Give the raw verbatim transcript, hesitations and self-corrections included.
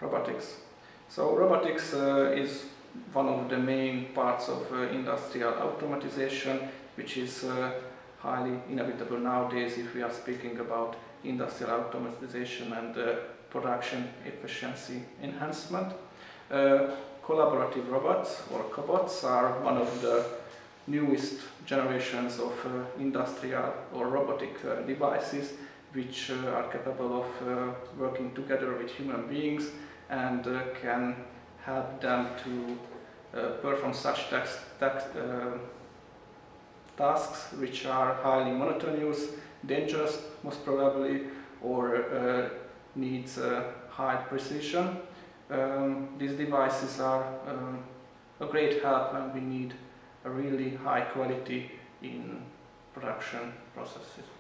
robotics. So robotics uh, is one of the main parts of uh, industrial automatization, which is uh, highly inevitable nowadays if we are speaking about industrial automatization and uh, production efficiency enhancement. Uh, collaborative robots or cobots are one of the newest generations of uh, industrial or robotic uh, devices which uh, are capable of uh, working together with human beings and uh, can help them to uh, perform such tax, tax, uh, tasks which are highly monotonous, dangerous most probably, or uh, needs uh, high precision. Um, these devices are um, a great help when we need a really high quality in production processes.